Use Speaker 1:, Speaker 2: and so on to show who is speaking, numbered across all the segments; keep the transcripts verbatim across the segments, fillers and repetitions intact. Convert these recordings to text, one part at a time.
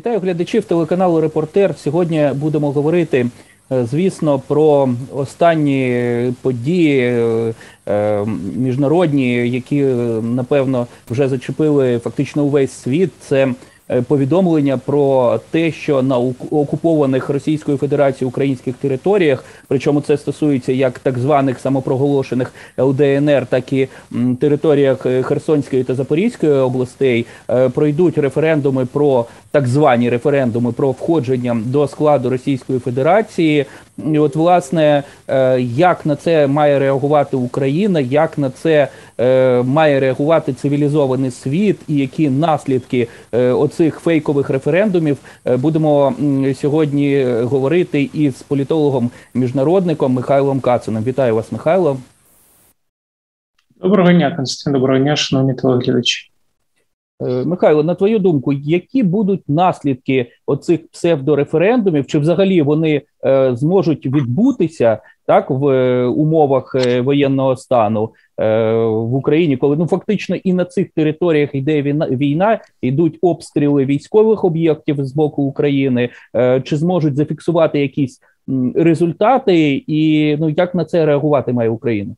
Speaker 1: Вітаю глядачів телеканалу «Репортер». Сьогодні будемо говорити, звісно, про останні події міжнародні, які, напевно, вже зачепили фактично увесь світ. Це повідомлення про те, що на окупованих Російською Федерацією українських територіях, причому це стосується як так званих самопроголошених Л Д Н Р, так і територіях Херсонської та Запорізької областей, пройдуть референдуми про, так звані референдуми про входження до складу Російської Федерації. І от, власне, як на це має реагувати Україна, як на це має реагувати цивілізований світ і які наслідки оцих фейкових референдумів, будемо сьогодні говорити із політологом-міжнародником Михайлом Кациним. Вітаю вас, Михайло.
Speaker 2: Доброго дня, Константин. Доброго дня, шановні телеглядачі.
Speaker 1: Михайло, на твою думку, які будуть наслідки оцих псевдореферендумів, чи взагалі вони е, зможуть відбутися так в е, умовах е, воєнного стану е, в Україні, коли ну фактично і на цих територіях йде війна, війна, йдуть обстріли військових об'єктів з боку України, е, чи зможуть зафіксувати якісь м, результати, і ну як на це реагувати має Україна?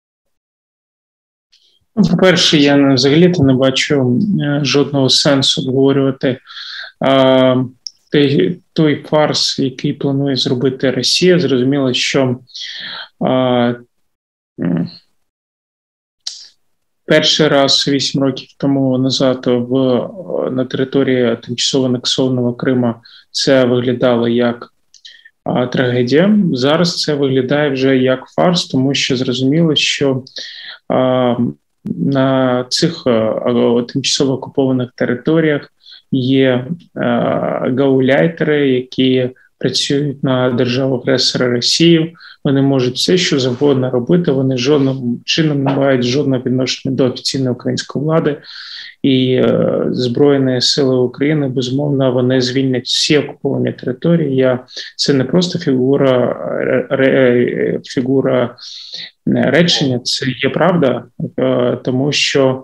Speaker 2: По-перше, я взагалі-то не бачу жодного сенсу обговорювати а, той, той фарс, який планує зробити Росія. Зрозуміло, що а, перший раз вісім років тому назад в, на території тимчасово анексованого Криму це виглядало як а, трагедія. Зараз це виглядає вже як фарс, тому що зрозуміло, що а, на цих а, тимчасово окупованих територіях є а, гауляйтери, які працюють на державу-агресора Росію. Вони можуть все, що завгодно робити, вони жодним чином не мають жодного відношення до офіційної української влади. І а, Збройні сили України, безумовно, вони звільнять всі окуповані території. Я, це не просто фігура, ре, фігура речення, це є правда, тому що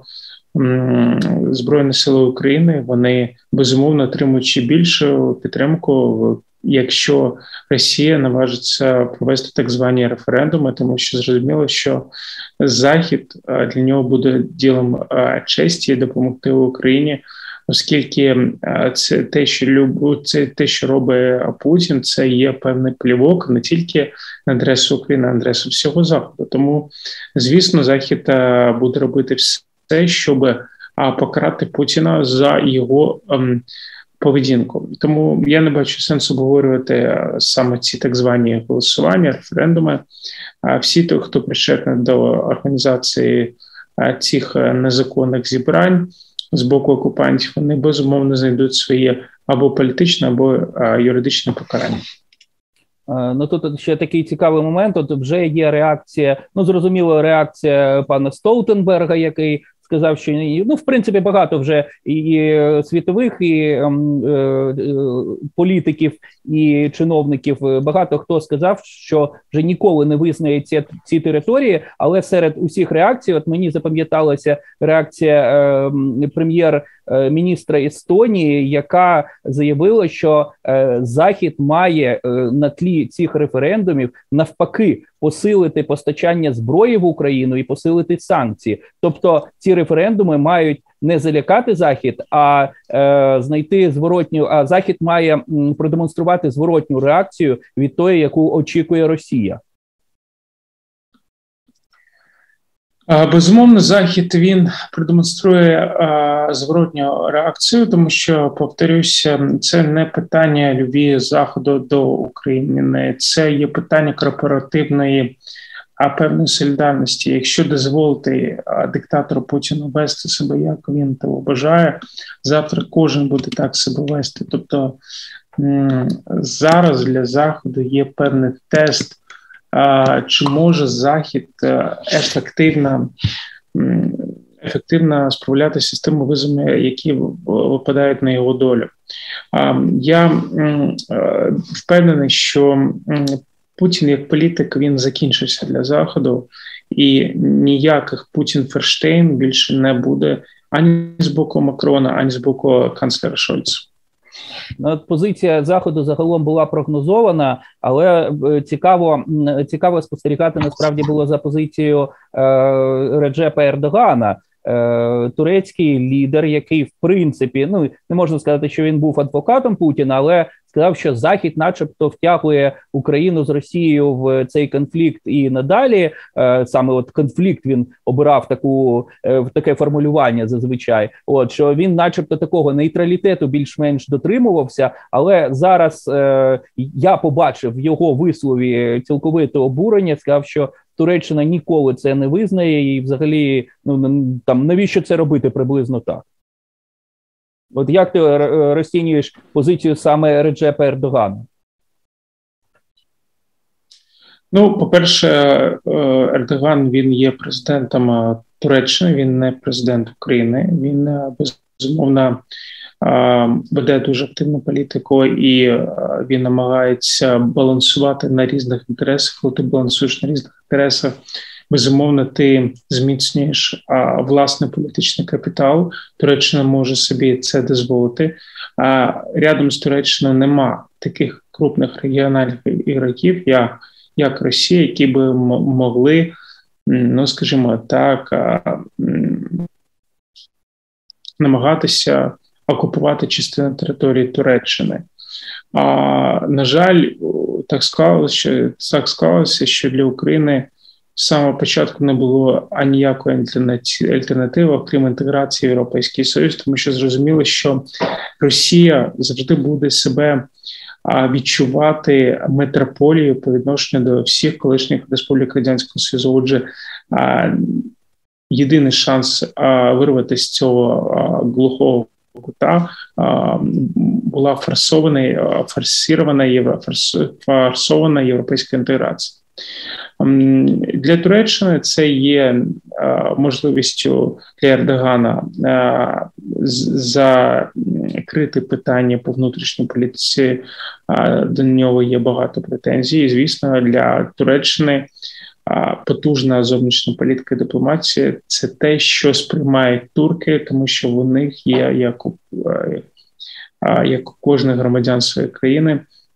Speaker 2: Збройні сили України, вони безумовно отримують ще більшу підтримку, якщо Росія наважиться провести так звані референдуми, тому що зрозуміло, що Захід для нього буде ділом честі допомогти Україні, оскільки це те, що люб... це те, що робить Путін, це є певний плівок не тільки на адресу України, а на адресу всього Заходу. Тому, звісно, Захід буде робити все, щоб покарати Путіна за його ем, поведінку. Тому я не бачу сенсу обговорювати саме ці так звані голосування, референдуми. Всі, хто причетний до організації цих незаконних зібрань з боку окупантів, вони безумовно знайдуть своє або політичне, або а, юридичне покарання.
Speaker 1: Ну тут ще такий цікавий момент. От вже є реакція, ну зрозуміло, реакція пана Столтенберга, який сказав, що ну, в принципі, багато вже і світових, і е, е, політиків, і чиновників, багато хто сказав, що вже ніколи не визнає ці, ці території, але серед усіх реакцій, от мені запам'яталася реакція е, прем'єр-міністра Естонії, яка заявила, що е, Захід має е, на тлі цих референдумів навпаки посилити постачання зброї в Україну і посилити санкції. Тобто ці референдуми мають не залякати Захід, а е, знайти зворотню, а Захід має м, продемонструвати зворотню реакцію від тої, яку очікує Росія.
Speaker 2: Безумовно, Захід, він продемонструє а, зворотню реакцію, тому що, повторюся, це не питання любві Заходу до України, це є питання корпоративної а певної солідарності. Якщо дозволити а, диктатору Путіну вести себе, як він того бажає, завтра кожен буде так себе вести. Тобто м- зараз для Заходу є певний тест, а, чи може Захід ефективно, ефективно справлятися з тими визовами, які випадають на його долю. А, я м- впевнений, що Путін як політик, він закінчився для Заходу, і ніяких Путін-Ферштейн більше не буде ані з боку Макрона, ані з боку канцлера Шольца.
Speaker 1: Позиція Заходу загалом була прогнозована, але цікаво, цікаво спостерігати насправді було за позицією Реджепа Ердогана, турецький лідер, який в принципі, ну не можна сказати, що він був адвокатом Путіна, але сказав, що Захід начебто втягує Україну з Росією в цей конфлікт і надалі. Саме от конфлікт він обирав таку, таке формулювання зазвичай. От, що він начебто такого нейтралітету більш-менш дотримувався, але зараз е, я побачив в його вислові цілковите обурення, сказав, що Туреччина ніколи це не визнає і взагалі, ну, там, навіщо це робити приблизно так. От як ти розцінюєш позицію саме Реджепа Ердогана?
Speaker 2: Ну, по-перше, Ердоган, він є президентом Туреччини, він не президент України. Він, безумовно, веде дуже активну політику і він намагається балансувати на різних інтересах. Коли ти балансуєш на різних інтересах, безумовно, ти зміцнюєш а, власний політичний капітал. Туреччина може собі це дозволити. А рядом з Туреччиною нема таких крупних регіональних ігроків, як, як Росія, які би могли, ну, скажімо так, а, намагатися окупувати частину території Туреччини. А, на жаль, так склалося, що, так склалося, що для України з самого початку не було аніякої альтернативи, окрім інтеграції в Європейський Союз, тому що зрозуміло, що Росія завжди буде себе відчувати метрополією по відношенню до всіх колишніх республік Радянського Союзу. Отже, єдиний шанс вирватися з цього глухого кута була форсована, форсирована, євро, форсована європейська інтеграція. Для Туреччини це є можливістю для Ердогана закрити питання по внутрішній політиці. До нього є багато претензій. І, звісно, для Туреччини потужна зовнішня політика і дипломатія – це те, що сприймають турки, тому що в них є, як у, як у кожних громадян своєї країни,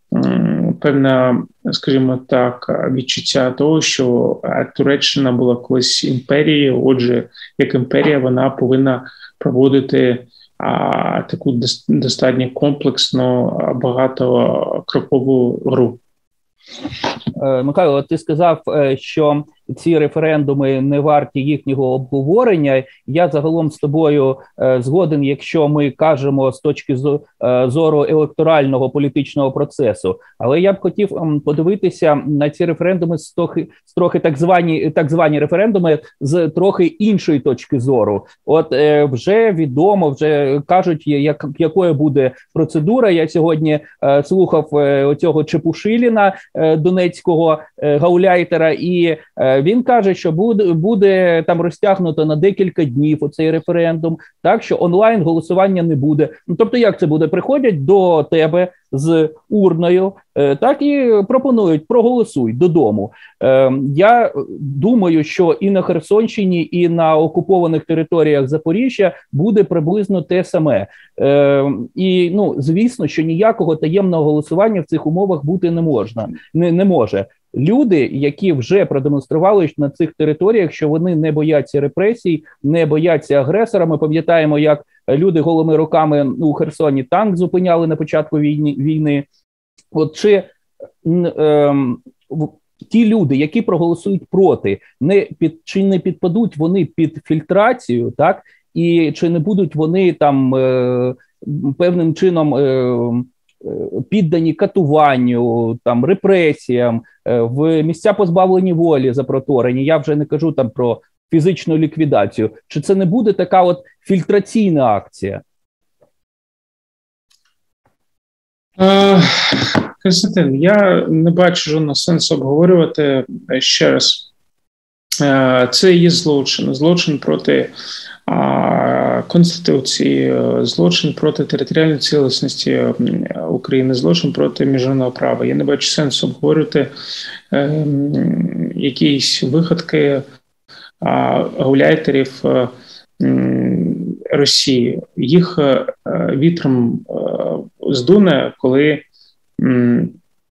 Speaker 2: певна, скажімо так, відчуття того, що Туреччина була колись імперією, отже, як імперія вона повинна проводити а, таку достатньо комплексну, багатокрокову гру.
Speaker 1: Михайло, ти сказав, що ці референдуми не варті їхнього обговорення. Я загалом з тобою згоден, якщо ми кажемо з точки зору електорального політичного процесу. Але я б хотів подивитися на ці референдуми з трохи, з трохи так звані, так звані референдуми з трохи іншої точки зору. От вже відомо, вже кажуть, як, якою буде процедура. Я сьогодні слухав оцього Чепушиліна, донецького гауляйтера, і він каже, що буде, буде там розтягнуто на декілька днів оцей референдум, так що онлайн голосування не буде. Ну, тобто, як це буде? Приходять до тебе з урною, так і пропонують: проголосуй додому. Я думаю, що і на Херсонщині, і на окупованих територіях Запоріжжя буде приблизно те саме. І, ну, звісно, що ніякого таємного голосування в цих умовах бути не можна, не, не може. Люди, які вже продемонстрували на цих територіях, що вони не бояться репресій, не бояться агресора. Ми пам'ятаємо, як люди голими руками у Херсоні танк зупиняли на початку війни. війни. От чи е, ті люди, які проголосують проти, не під, чи не підпадуть вони під фільтрацію, так? І чи не будуть вони там е, певним чином е, піддані катуванню, там, репресіям, в місця позбавлені волі запроторені? Я вже не кажу там про фізичну ліквідацію. Чи це не буде така от фільтраційна акція?
Speaker 2: Е, Константин, я не бачу жодного сенсу обговорювати ще раз. Е, це є злочин. Злочин проти Конституції, злочин проти територіальної цілісності України, злочин проти міжнародного права. Я не бачу сенсу обговорювати е, якісь виходки а, гауляйтерів е, Росії. Їх е, вітром е, здуне, коли м,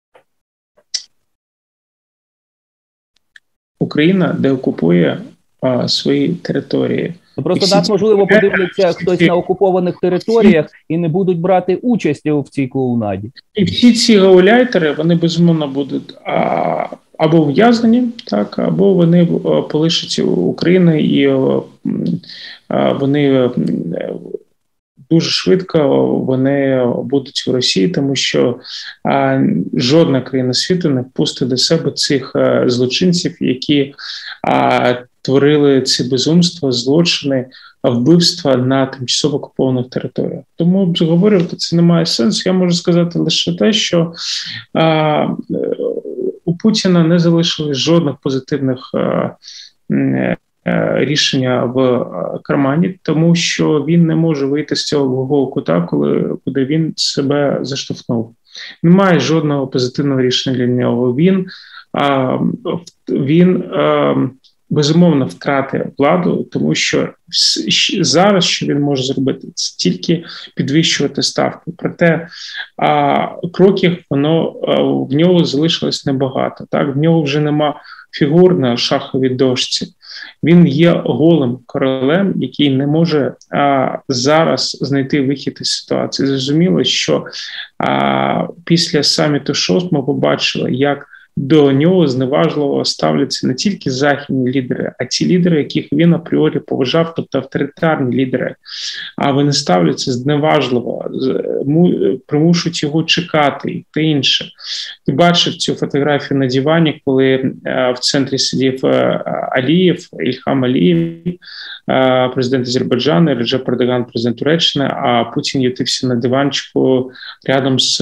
Speaker 2: Україна деокупує а, свої території.
Speaker 1: Просто нас, можливо, подивляться хтось на окупованих територіях і не будуть брати участі в цій клоунаді.
Speaker 2: І всі ці гауляйтери, вони безумовно будуть а, або ув'язнені, так, або вони полишаться України і а, вони дуже швидко вони будуть в Росії, тому що а, жодна країна світу не впустить до себе цих а, злочинців, які а, творили ці безумства, злочини, вбивства на тимчасово окупованих територіях. Тому обговорювати це не має сенсу. Я можу сказати лише те, що а, у Путіна не залишилось жодних позитивних а, рішення в кармані, тому що він не може вийти з цього глухого кута, коли, куди він себе заштовхнув. Немає жодного позитивного рішення для нього. Він, а, він а, безумовно втратив владу, тому що зараз, що він може зробити, це тільки підвищувати ставку. Проте а, кроків воно а, в нього залишилось небагато. Так, в нього вже нема фігур на шаховій дошці. Він є голим королем, який не може а, зараз знайти вихід із ситуації. Зрозуміло, що а, після саміту ШОС ми побачили, як до нього зневажливо ставляться не тільки західні лідери, а ті лідери, яких він апріорі поважав, тобто авторитарні лідери. А вони ставляться зневажливо, примушують його чекати та інше. Ти бачив цю фотографію на дивані, коли в центрі сидів Алієв, Ільхам Алієв, президент Азербайджану, Реджеп Ердоган, президент Туреччини, а Путін ютився на диванчику рядом з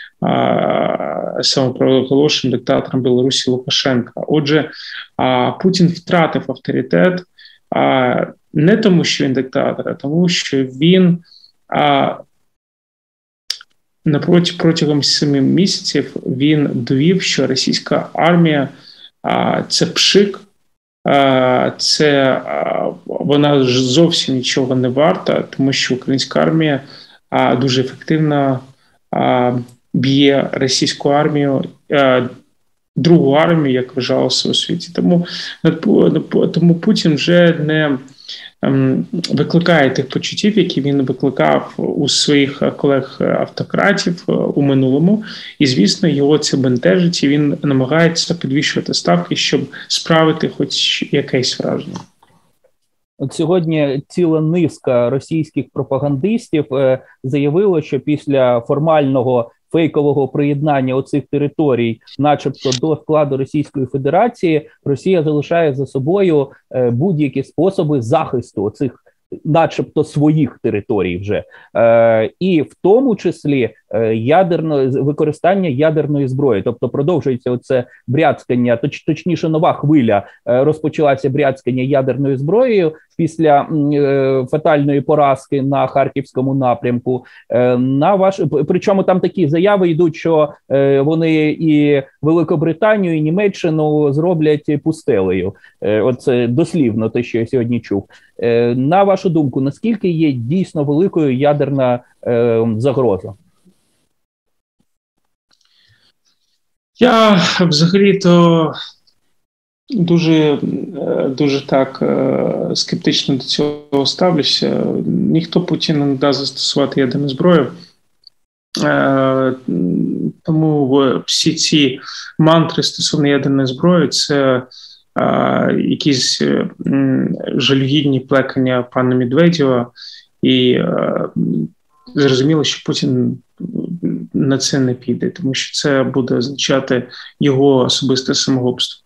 Speaker 2: самопроголошеним диктатором Білорусі Лукашенка. Отже, Путін втратив авторитет не тому, що він диктатор, а тому, що він напроти, протягом семи місяців він довів, що російська армія – це пшик, це вона зовсім нічого не варта, тому що українська армія дуже ефективно б'є російську армію, другу армію, як вважалося у світі. Тому, тому Путін вже не викликає тих почуттів, які він викликав у своїх колег-автократів у минулому. І, звісно, його це бентежить, і він намагається підвищувати ставки, щоб справити хоч якесь враження.
Speaker 1: От сьогодні ціла низка російських пропагандистів е, заявило, що після формального фейкового приєднання оцих територій, начебто до складу Російської Федерації, Росія залишає за собою е, будь-які способи захисту оцих начебто своїх територій вже. Е, і в тому числі е, ядерно, використання ядерної зброї. Тобто продовжується оце бряцкання, точ, точніше нова хвиля е, розпочалася бряцкання ядерною зброєю після е, фатальної поразки на Харківському напрямку. Е, на ваш, причому там такі заяви йдуть, що е, вони і Великобританію, і Німеччину зроблять пустелею. Е, оце дослівно те, що я сьогодні чув. Е, на вашу думку, наскільки є дійсно великою ядерна е, загроза?
Speaker 2: Я взагалі-то дуже, дуже так скептично до цього ставлюся. Ніхто Путіну не дасть застосувати ядерну зброю. Тому всі ці мантри стосовно ядерної зброї – це якісь жалюгідні плекання пана Медведєва. І зрозуміло, що Путін на це не піде, тому що це буде означати його особисте самогубство.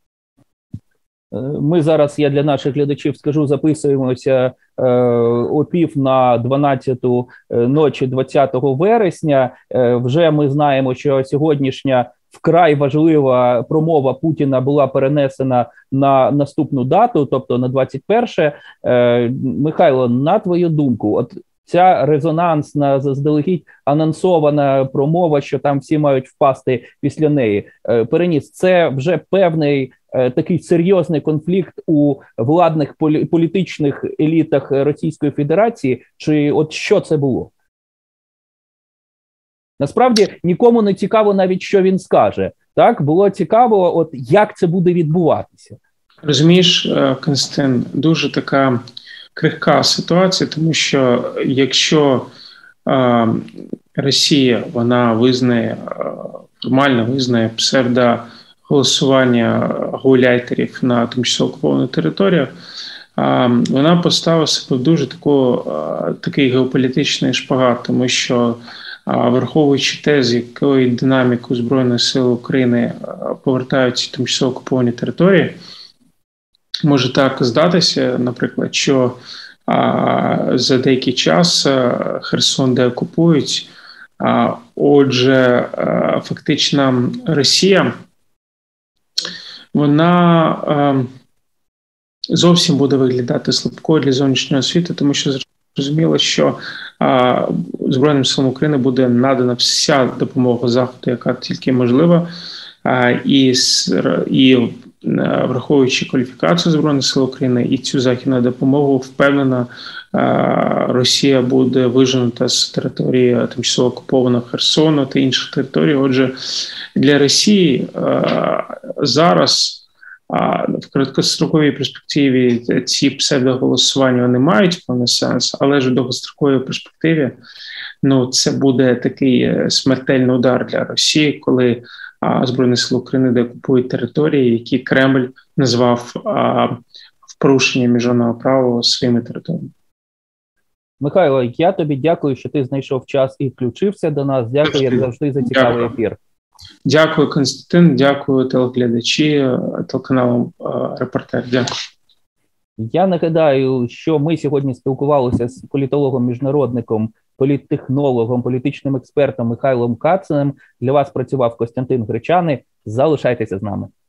Speaker 1: Ми зараз, я для наших глядачів скажу, записуємося е, о пів на дванадцяту ночі двадцятого вересня. Е, вже ми знаємо, що сьогоднішня вкрай важлива промова Путіна була перенесена на наступну дату, тобто на двадцять перше. Е, Михайло, на твою думку, от ця резонансна, заздалегідь анонсована промова, що там всі мають впасти після неї, е, переніс, це вже певний е, такий серйозний конфлікт у владних полі- політичних елітах Російської Федерації, чи от що це було? Насправді нікому не цікаво навіть, що він скаже. Так, було цікаво, от як це буде відбуватися.
Speaker 2: Розумієш, Константин, дуже така крихка ситуація, тому що якщо е, Росія, вона визнає, формально визнає псевдоголосування гауляйтерів на тимчасово окупованих територіях, е, вона поставила себе в дуже таку, е, такий геополітичний шпагат, тому що враховуючи те, з якою динамікою Збройних сил України повертаються тимчасово окуповані території, може так здатися, наприклад, що а, за деякий час а, Херсон деокупують, а, отже, а, фактично Росія, вона а, зовсім буде виглядати слабкою для зовнішнього світу, тому що зрозуміло, що а, Збройним силам України буде надана вся допомога Заходу, яка тільки можлива, а, і, і враховуючи кваліфікацію Збройних сил України і цю західну допомогу, впевнена, Росія буде виженута з території тимчасово окупованого Херсону та інших територій. Отже, для Росії зараз в короткостроковій перспективі ці псевдоголосування вони мають певний сенс, але ж в довгостроковій перспективі ну, це буде такий смертельний удар для Росії, коли а, Збройні сили України деокупують території, які Кремль назвав а, в порушенні міжнародного права своїми територіями.
Speaker 1: Михайло, я тобі дякую, що ти знайшов час і включився до нас. Дякую, як завжди, за цікавий дякую. ефір.
Speaker 2: Дякую, Константин, дякую телеглядачі телеканалу «Репортер». Дякую.
Speaker 1: Я нагадаю, що ми сьогодні спілкувалися з політологом-міжнародником, політтехнологом, політичним експертом Михайлом Кациним. Для вас працював Костянтин Гречаний. Залишайтеся з нами.